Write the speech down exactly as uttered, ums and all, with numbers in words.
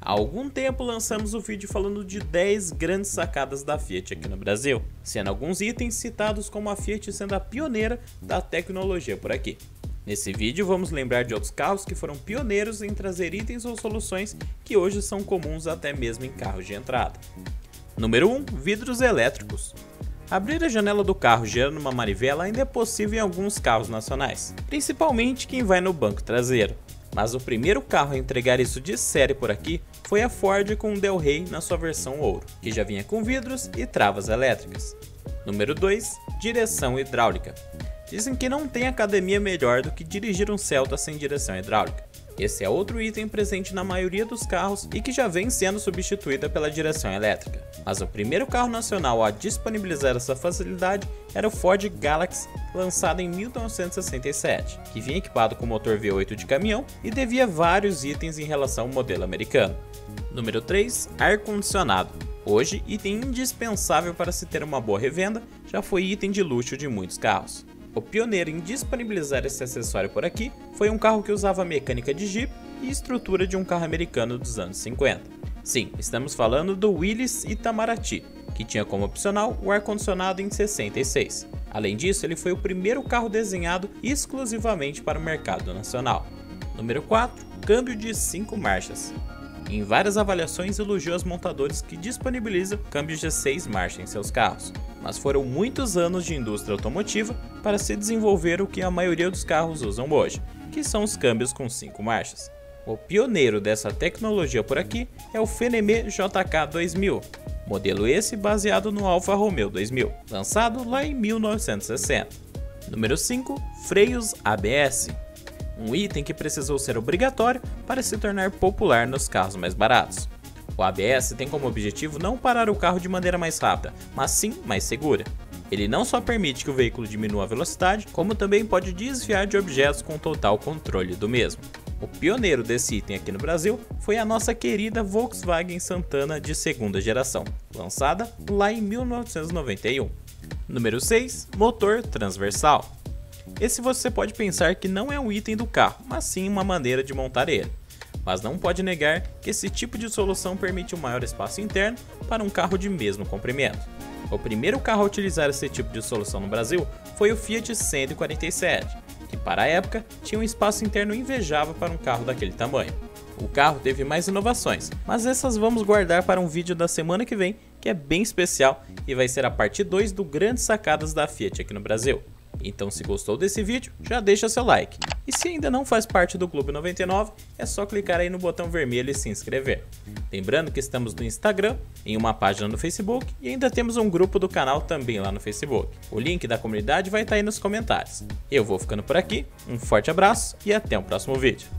Há algum tempo lançamos o vídeo falando de dez grandes sacadas da Fiat aqui no Brasil, sendo alguns itens citados como a Fiat sendo a pioneira da tecnologia por aqui. Nesse vídeo vamos lembrar de outros carros que foram pioneiros em trazer itens ou soluções que hoje são comuns até mesmo em carros de entrada. Número um. Vidros elétricos. Abrir a janela do carro gerando uma manivela ainda é possível em alguns carros nacionais, principalmente quem vai no banco traseiro. Mas o primeiro carro a entregar isso de série por aqui foi a Ford com o Del Rey na sua versão ouro, que já vinha com vidros e travas elétricas. Número dois. Direção hidráulica. Dizem que não tem academia melhor do que dirigir um Celta sem direção hidráulica. Esse é outro item presente na maioria dos carros e que já vem sendo substituída pela direção elétrica. Mas o primeiro carro nacional a disponibilizar essa facilidade era o Ford Galaxy, lançado em mil novecentos e sessenta e sete, que vinha equipado com motor V oito de caminhão e devia vários itens em relação ao modelo americano. Número três. Ar-condicionado. Hoje, item indispensável para se ter uma boa revenda, já foi item de luxo de muitos carros. O pioneiro em disponibilizar esse acessório por aqui foi um carro que usava mecânica de Jeep e estrutura de um carro americano dos anos cinquenta. Sim, estamos falando do Willys Itamaraty, que tinha como opcional o ar-condicionado em sessenta e seis. Além disso, ele foi o primeiro carro desenhado exclusivamente para o mercado nacional. Número quatro. Câmbio de cinco marchas. Em várias avaliações elogiou os montadores que disponibilizam câmbios de seis marchas em seus carros, mas foram muitos anos de indústria automotiva para se desenvolver o que a maioria dos carros usam hoje, que são os câmbios com cinco marchas. O pioneiro dessa tecnologia por aqui é o Fenemé J K dois mil, modelo esse baseado no Alfa Romeo dois mil, lançado lá em mil novecentos e sessenta. Número cinco. Freios A B S. Um item que precisou ser obrigatório para se tornar popular nos carros mais baratos. O A B S tem como objetivo não parar o carro de maneira mais rápida, mas sim mais segura. Ele não só permite que o veículo diminua a velocidade, como também pode desviar de objetos com total controle do mesmo. O pioneiro desse item aqui no Brasil foi a nossa querida Volkswagen Santana de segunda geração, lançada lá em mil novecentos e noventa e um. Número seis. Motor transversal. Esse você pode pensar que não é um item do carro, mas sim uma maneira de montar ele. Mas não pode negar que esse tipo de solução permite um maior espaço interno para um carro de mesmo comprimento. O primeiro carro a utilizar esse tipo de solução no Brasil foi o Fiat cento e quarenta e sete, que para a época tinha um espaço interno invejável para um carro daquele tamanho. O carro teve mais inovações, mas essas vamos guardar para um vídeo da semana que vem, que é bem especial e vai ser a parte dois do Grandes Sacadas da Fiat aqui no Brasil. Então, se gostou desse vídeo, já deixa seu like. E se ainda não faz parte do Clube noventa e nove, é só clicar aí no botão vermelho e se inscrever. Lembrando que estamos no Instagram, em uma página no Facebook e ainda temos um grupo do canal também lá no Facebook. O link da comunidade vai estar aí nos comentários. Eu vou ficando por aqui, um forte abraço e até o próximo vídeo.